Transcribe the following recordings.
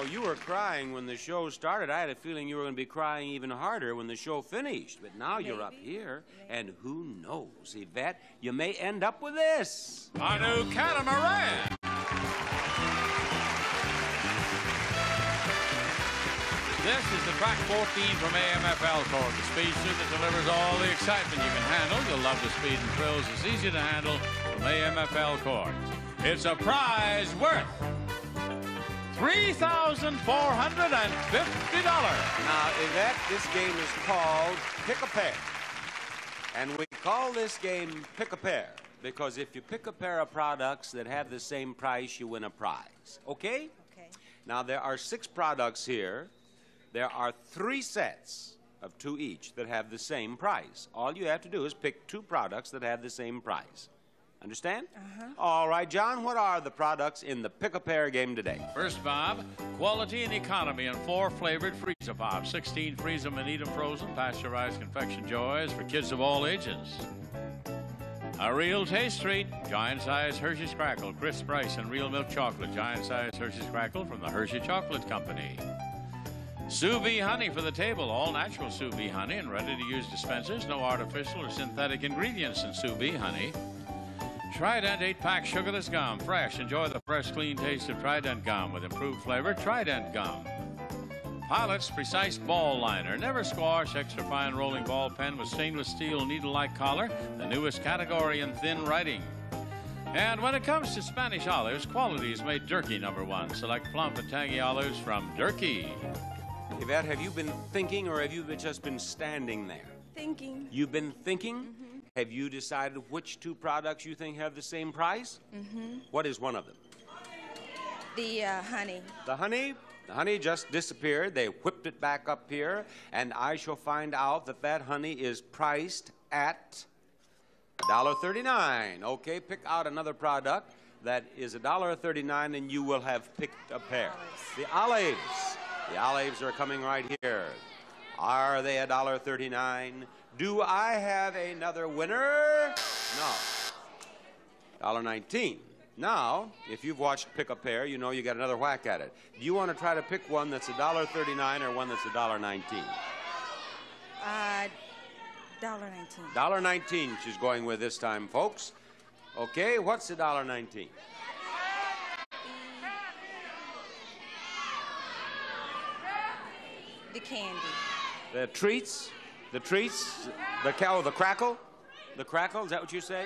know, you were crying when the show started. I had a feeling you were going to be crying even harder when the show finished. But now you're up here, and who knows, Yvette, you may end up with this. A new catamaran. This is the track 14 from AMFL Court, the speedster that delivers all the excitement you can handle. You'll love the speed and thrills. It's easy to handle from AMFL Court. It's a prize worth $3,450. Now, Yvette, this game is called Pick a Pair. And we call this game Pick a Pair because if you pick a pair of products that have the same price, you win a prize. Okay? Okay. Now, there are 6 products here. There are 3 sets of 2 each that have the same price. All you have to do is pick 2 products that have the same price. Understand? Uh-huh. All right, John, what are the products in the Pick-A-Pair game today? First, Bob, quality and economy in 4 flavored Freezer Pops. 16 freeze them and eat them frozen, pasteurized confection joys for kids of all ages. A real taste treat, giant-sized Hershey's Crackle, crisp rice and real milk chocolate. Giant-sized Hershey's Crackle from the Hershey Chocolate Company. Sous vide honey for the table, all natural sous vide honey and ready-to-use dispensers. No artificial or synthetic ingredients in sous vide honey. Trident 8-pack sugarless gum, fresh. Enjoy the fresh, clean taste of Trident gum with improved flavor. Trident gum. Pilot's precise ball liner, never squash, extra fine rolling ball pen with stainless steel needle-like collar. The newest category in thin writing. And when it comes to Spanish olives, quality is made Durkee #1. Select plump and tangy olives from Durkee. Yvette, have you been thinking or have you just been standing there? Thinking. You've been thinking? Have you decided which 2 products you think have the same price? What is one of them? The honey. The honey? The honey just disappeared. They whipped it back up here, and I shall find out that that honey is priced at $1.39. Okay, pick out another product that is $1.39, and you will have picked a pair. The olives. The olives are coming right here. Are they $1.39? Do I have another winner? No. $1.19. Now, if you've watched Pick a Pair, you know you got another whack at it. Do you want to try to pick one that's $1.39 or one that's $1.19? $1.19. $1.19 she's going with this time, folks. Okay, what's $1.19? The candy. The treats? The treats? The crackle? The crackle, is that what you say?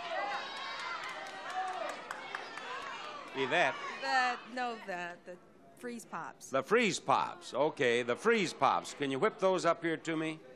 Yvette? The freeze pops. The freeze pops. Okay, the freeze pops. Can you whip those up here to me?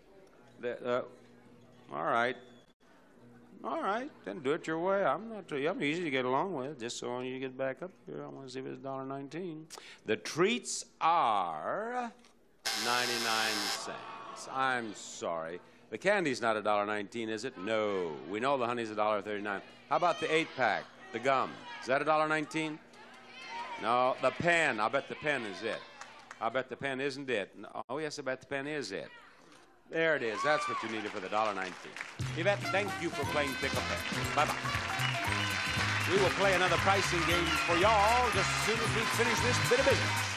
All right. All right, then do it your way. I'm easy to get along with. Just so when you get back up here, I want to see if it's $1.19. The treats are 99 cents. I'm sorry. The candy's not $1.19, is it? No. We know the honey's $1.39. How about the 8-pack, the gum? Is that $1.19? No. The pen. I'll bet the pen is it. I'll bet the pen isn't it. No. Oh, yes, I bet the pen is it. There it is. That's what you needed for the $1.19. Yvette, thank you for playing Pick a Pair. Bye-bye. We will play another pricing game for y'all just as soon as we finish this bit of business.